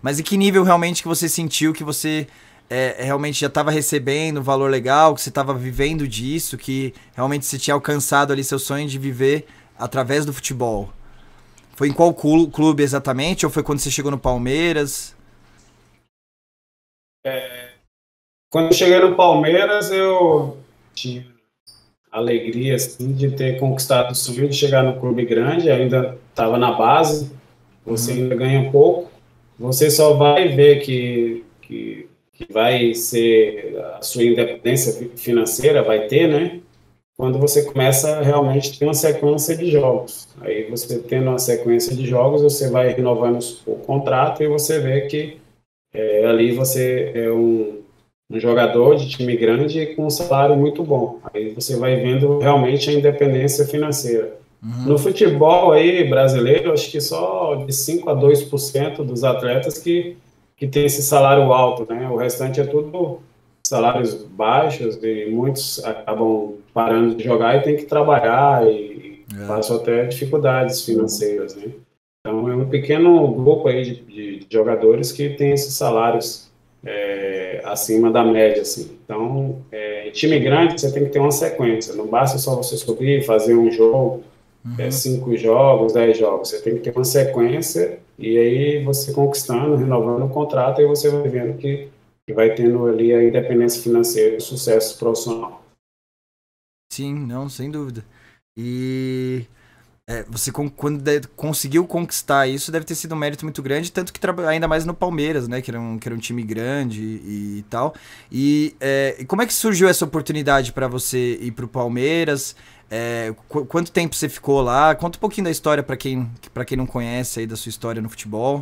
Mas em que nível realmente que você sentiu que você realmente já estava recebendo um valor legal, que você estava vivendo disso, que realmente você tinha alcançado ali seu sonho de viver através do futebol? Foi em qual clube exatamente? Ou foi quando você chegou no Palmeiras? Quando eu cheguei no Palmeiras, eu tinha alegria assim, de ter conquistado o sonho de chegar no clube grande, ainda estava na base, você Uhum. ainda ganha pouco, você só vai ver que vai ser a sua independência financeira, vai ter, né? Quando você começa realmente a ter uma sequência de jogos. Aí você tendo uma sequência de jogos, você vai renovando o contrato e você vê que ali você é um jogador de time grande com um salário muito bom. Aí você vai vendo realmente a independência financeira. Uhum. No futebol aí brasileiro, acho que só de 5 a 2% dos atletas que tem esse salário alto, né? O restante é tudo salários baixos e muitos acabam parando de jogar e tem que trabalhar e É. passam até dificuldades financeiras, né? Então é um pequeno grupo aí de jogadores que tem esses salários acima da média, assim. Então, em time grande você tem que ter uma sequência. Não basta só você subir, fazer um jogo, Uhum. 5 jogos, 10 jogos. Você tem que ter uma sequência e aí você conquistando, renovando o contrato e você vai vendo que vai tendo ali a independência financeira e o sucesso profissional. Sim, não, sem dúvida. E você quando conseguiu conquistar isso, deve ter sido um mérito muito grande, tanto que ainda mais no Palmeiras, né? Que era um time grande e tal. E como é que surgiu essa oportunidade para você ir pro Palmeiras? Quanto tempo você ficou lá? Conta um pouquinho da história para quem não conhece aí da sua história no futebol.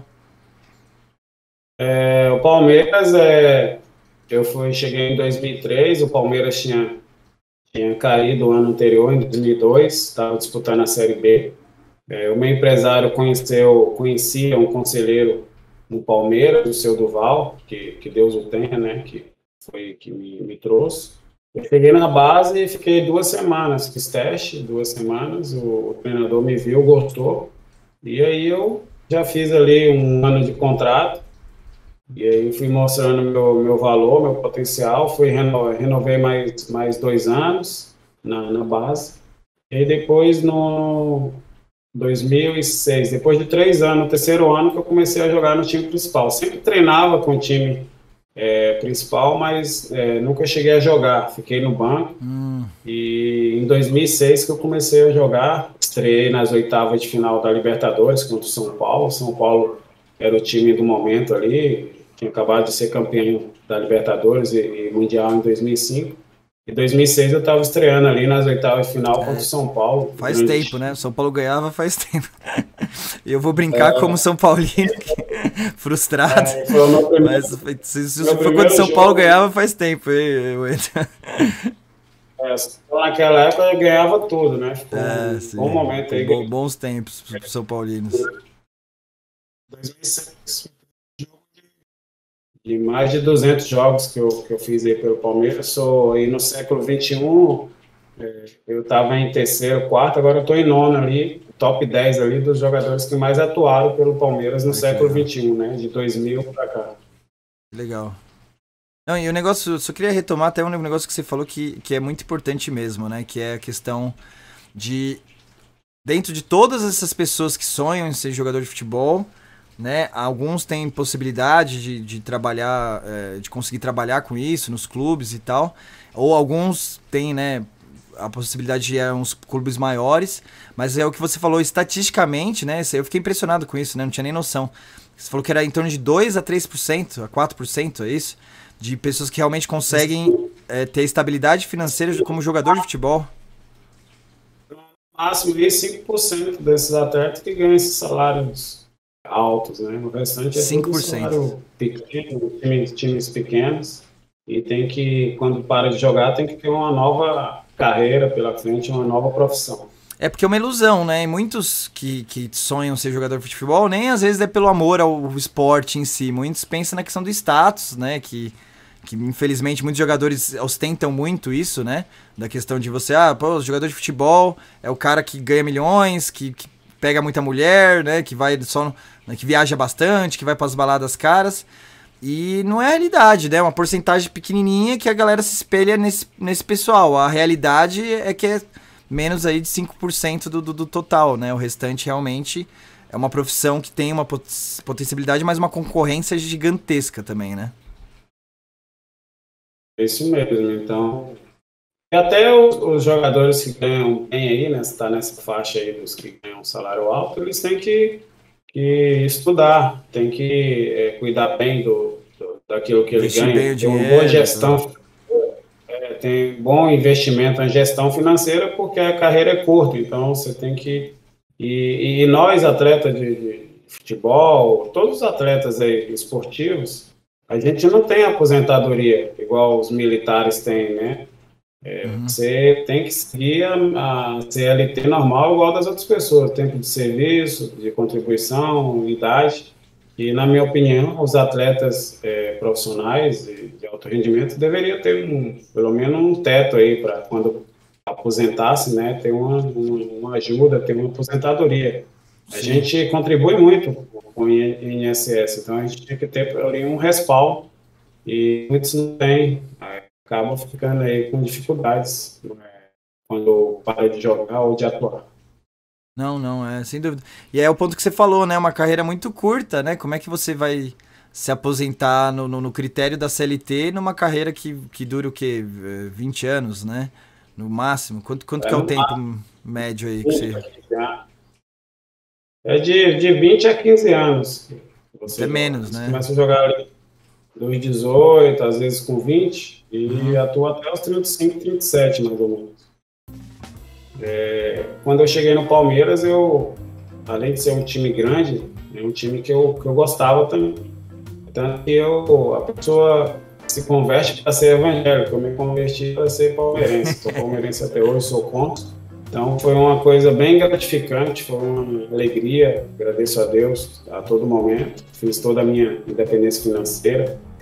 O Palmeiras, cheguei em 2003, o Palmeiras tinha caído o ano anterior, em 2002, estava disputando a Série B. O meu empresário conhecia um conselheiro no Palmeiras, o seu Duval, que Deus o tenha, né, que foi que me trouxe. Eu cheguei na base e fiquei 2 semanas, fiz teste, 2 semanas, o treinador me viu, gostou, e aí eu já fiz ali um ano de contrato, e aí fui mostrando meu valor, meu potencial, renovei mais 2 anos na base, e aí depois, no 2006, depois de 3 anos, no terceiro ano que eu comecei a jogar no time principal. Sempre treinava com o time principal, mas nunca cheguei a jogar. Fiquei no banco Hum, e em 2006 que eu comecei a jogar, estreiei nas oitavas de final da Libertadores contra o São Paulo. São Paulo era o time do momento ali, tinha acabado de ser campeão da Libertadores e Mundial em 2005. Em 2006 eu estava estreando ali nas oitavas de final contra o São Paulo, faz grande tempo, né? O time. São Paulo ganhava faz tempo. E eu vou brincar como São Paulino, frustrado. Foi o Mas se meu for quando primeiro São Paulo jogo. ganhava, faz tempo. Naquela época eu ganhava tudo, né? Ficou um bom Sim. momento aí. Ganhei Bons tempos pro São Paulinos. 2006, de mais de 200 jogos que eu fiz aí pelo Palmeiras. Sou aí no século XXI, eu estava em terceiro, quarto, agora eu estou em nono ali, top 10 ali dos jogadores que mais atuaram pelo Palmeiras no Ah, que século legal. XXI, né? De 2000 para cá. Que legal. Não, e o negócio, só queria retomar até um negócio que você falou que é muito importante mesmo, né? Que é a questão de, dentro de todas essas pessoas que sonham em ser jogador de futebol, né? Alguns têm possibilidade de trabalhar, de conseguir trabalhar com isso nos clubes e tal, ou alguns têm, né, a possibilidade de ir a uns clubes maiores, mas é o que você falou estatisticamente, né? Eu fiquei impressionado com isso, né? Não tinha nem noção. Você falou que era em torno de 2 a 3%, a 4%, é isso? De pessoas que realmente conseguem ter estabilidade financeira como jogador de futebol. Máximo aí 5% desses atletas que ganham esses salários altos, né? O restante é cinco tudo por cento. salário pequeno, times pequenos, e tem que, quando para de jogar, tem que ter uma nova carreira pela frente, uma nova profissão. É porque é uma ilusão, né? E muitos que sonham ser jogador de futebol, nem às vezes é pelo amor ao esporte em si. Muitos pensam na questão do status, né? Que infelizmente muitos jogadores ostentam muito isso, né? Da questão de você, pô, o jogador de futebol é o cara que ganha milhões, que pega muita mulher, né? Que vai só, né, que viaja bastante, que vai para as baladas caras. E não é a realidade, né? É uma porcentagem pequenininha que a galera se espelha nesse pessoal. A realidade é que é menos aí de 5% do total, né? O restante realmente é uma profissão que tem uma potencialidade, mas uma concorrência gigantesca também, né? É isso mesmo, então... E até os jogadores que ganham bem aí, né? Está nessa faixa aí dos que ganham um salário alto, eles têm que estudar, têm que cuidar bem daquilo que ele Investir bem ganha, o ter uma boa dinheiro, gestão, tem bom investimento em gestão financeira, porque a carreira é curta, então você tem que... E nós, atletas de futebol, todos os atletas aí, esportivos, a gente não tem aposentadoria, igual os militares têm, né? Você tem que seguir a CLT normal, igual das outras pessoas, tempo de serviço, de contribuição, idade. E, na minha opinião, os atletas profissionais de alto rendimento deveriam ter pelo menos um teto aí para quando aposentasse, né, ter uma ajuda, ter uma aposentadoria. A gente contribui muito com o INSS, então a gente tem que ter ali um respaldo e muitos não têm, acabam ficando aí com dificuldades quando para de jogar ou de atuar. Não, sem dúvida. E é o ponto que você falou, né? Uma carreira muito curta, né? Como é que você vai se aposentar no critério da CLT numa carreira que dura o quê? 20 anos, né? No máximo. Quanto que é o tempo médio aí que você... É de 20 a 15 anos. Até menos, né? Você começa a jogar ali dos 18, às vezes com 20, e atua até os 35, 37, mais ou menos. Quando eu cheguei no Palmeiras, além de ser um time grande, é um time que eu gostava também. Tanto que a pessoa se converte para ser evangélico, eu me converti para ser palmeirense. Sou palmeirense até hoje, sou contra. Então foi uma coisa bem gratificante, foi uma alegria, agradeço a Deus a todo momento. Fiz toda a minha independência financeira,